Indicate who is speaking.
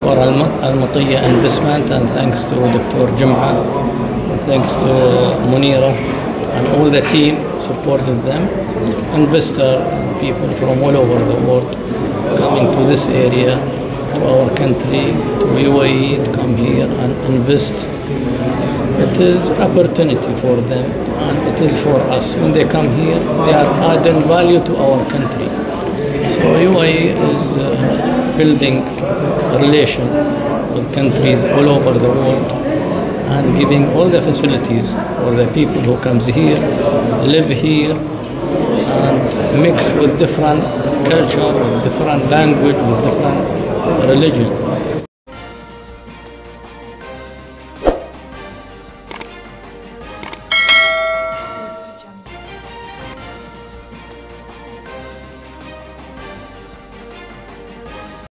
Speaker 1: for Al-Mutiyya investment, and thanks to Dr. Jum'a, thanks to Munira, and all the team supported them. Investor people from all over the world coming to this area, to our country, to UAE, to come here and invest. It is opportunity for them, and it is for us. When they come here, they are adding value to our country. So UAE is building a relation with countries all over the world and giving all the facilities for the people who comes here, live here, and mix with different culture, with different language, with different religion.